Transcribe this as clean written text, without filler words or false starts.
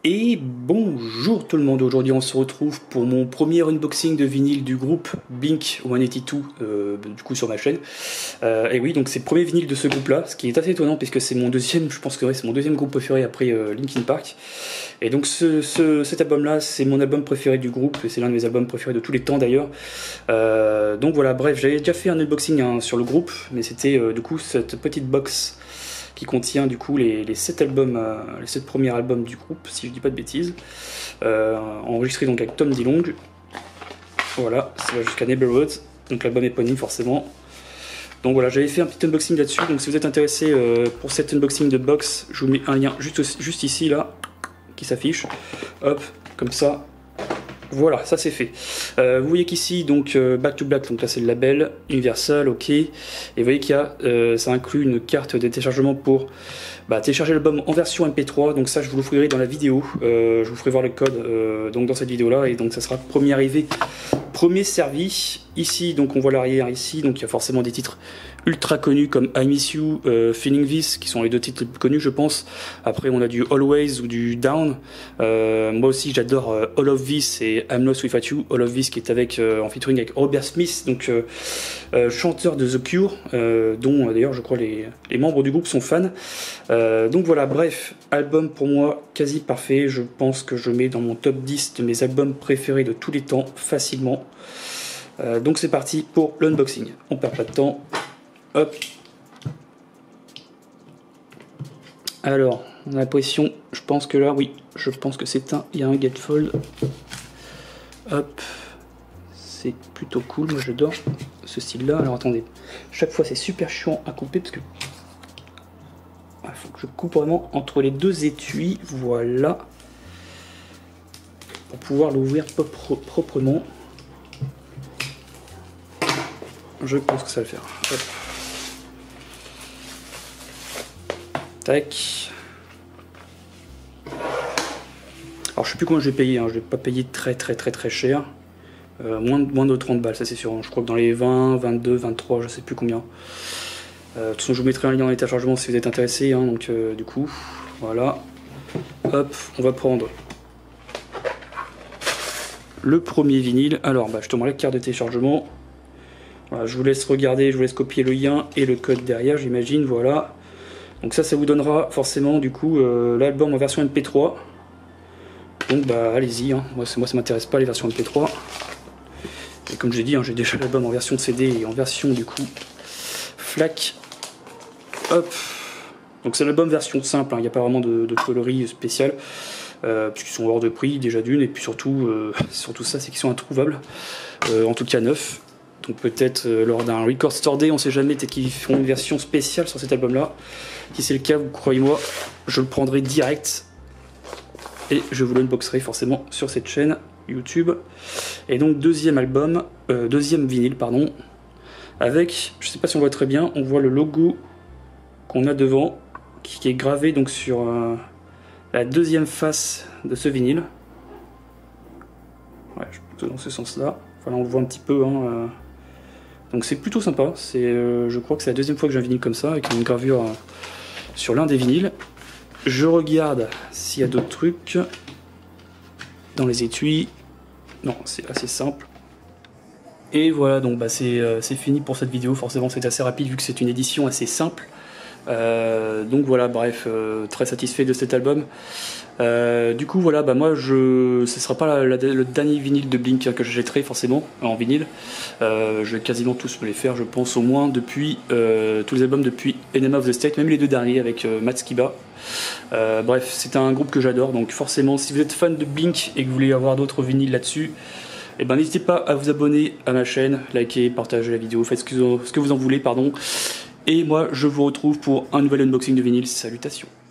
Et bonjour tout le monde, aujourd'hui on se retrouve pour mon premier unboxing de vinyle du groupe Blink 182 du coup sur ma chaîne. Et oui, donc c'est le premier vinyle de ce groupe là, ce qui est assez étonnant puisque c'est mon deuxième, je pense que ouais, c'est mon deuxième groupe préféré après Linkin Park. Et donc cet album là c'est mon album préféré du groupe et c'est l'un de mes albums préférés de tous les temps d'ailleurs. Donc voilà, bref, j'avais déjà fait un unboxing sur le groupe, mais c'était du coup cette petite box qui contient du coup les 7 albums, les 7 premiers albums du groupe, si je dis pas de bêtises, enregistrés donc avec Tom DeLonge. Voilà, ça va jusqu'à Neighborhood, donc l'album éponyme forcément. Donc voilà, j'avais fait un petit unboxing là-dessus, donc si vous êtes intéressé pour cet unboxing de box, je vous mets un lien juste ici là, qui s'affiche, hop, comme ça. Voilà, ça c'est fait. Vous voyez qu'ici, donc Back to Black, donc là c'est le label, Universal, ok. Et vous voyez qu'il y a, ça inclut une carte de téléchargement pour télécharger l'album en version MP3. Donc ça je vous l'offrirai dans la vidéo. Je vous ferai voir le code donc dans cette vidéo là. Et donc ça sera premier arrivé, premier servi. Ici, donc on voit l'arrière ici, donc il y a forcément des titres ultra connus comme I Miss You, Feeling This, qui sont les deux titres les plus connus je pense. Après on a du Always ou du Down. Moi aussi j'adore All of This et I'm Lost Without You. All of This qui est avec en featuring avec Robert Smith, donc chanteur de The Cure, dont d'ailleurs je crois les membres du groupe sont fans. Donc voilà, bref, album pour moi quasi parfait. Je pense que je mets dans mon top 10 de mes albums préférés de tous les temps facilement. Donc c'est parti pour l'unboxing, on perd pas de temps, hop. Alors, on a l'impression, je pense que là, oui, je pense que il y a un gatefold, hop, c'est plutôt cool, moi j'adore ce style là. Alors attendez, chaque fois c'est super chiant à couper parce que il faut que je coupe vraiment entre les deux étuis, voilà, pour pouvoir l'ouvrir proprement. Je pense que ça va le faire. Hop. Tac. Alors je sais plus combien je vais payer, hein. Je vais pas payer très cher. Moins de 30 balles, ça c'est sûr. Je crois que dans les 20, 22, 23, je sais plus combien. De toute façon je vous mettrai un lien dans les téléchargements si vous êtes intéressé. Hein. Donc du coup, voilà. Hop, on va prendre le premier vinyle. Alors justement la carte de téléchargement. Voilà, je vous laisse regarder, je vous laisse copier le lien et le code derrière, j'imagine, voilà. Donc ça vous donnera forcément du coup l'album en version MP3. Donc allez-y, hein. Moi ça m'intéresse pas les versions MP3. Et comme j'ai dit, hein, j'ai déjà l'album en version CD et en version du coup FLAC. Hop. Donc c'est l'album version simple, il n'y a pas vraiment de coloris spécial. Puisqu'ils sont hors de prix déjà d'une, et puis surtout ça c'est qu'ils sont introuvables, en tout cas neufs. Donc peut-être lors d'un Record Store Day, on sait jamais, peut-être qu'ils feront une version spéciale sur cet album-là. Si c'est le cas, vous croyez-moi, je le prendrai direct. Et je vous l'unboxerai forcément sur cette chaîne YouTube. Et donc deuxième vinyle, pardon. Avec, je sais pas si on voit très bien, on voit le logo qu'on a devant, qui est gravé donc sur la deuxième face de ce vinyle. Ouais, plutôt dans ce sens-là. Voilà, on le voit un petit peu, hein. Donc c'est plutôt sympa, je crois que c'est la deuxième fois que j'ai un vinyle comme ça, avec une gravure sur l'un des vinyles. Je regarde s'il y a d'autres trucs dans les étuis. Non, c'est assez simple. Et voilà, donc c'est fini pour cette vidéo, forcément c'est assez rapide vu que c'est une édition assez simple. Donc voilà, bref, très satisfait de cet album. Du coup voilà, moi ce sera pas le dernier vinyle de Blink que j'achèterai forcément en vinyle. Je vais quasiment tous me les faire, je pense, au moins depuis tous les albums depuis Enema of the State, même les deux derniers avec Matt Skiba. Bref, c'est un groupe que j'adore, donc forcément si vous êtes fan de Blink et que vous voulez avoir d'autres vinyles là-dessus, n'hésitez pas à vous abonner à ma chaîne, liker, partager la vidéo, faites ce que vous en voulez, pardon. Et moi je vous retrouve pour un nouvel unboxing de vinyle. Salutations.